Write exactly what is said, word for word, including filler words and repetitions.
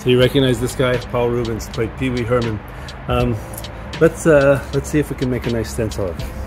So you recognize this guy, Paul Reubens, by Pee Wee Herman. Um, let's uh, let's see if we can make a nice stencil of it.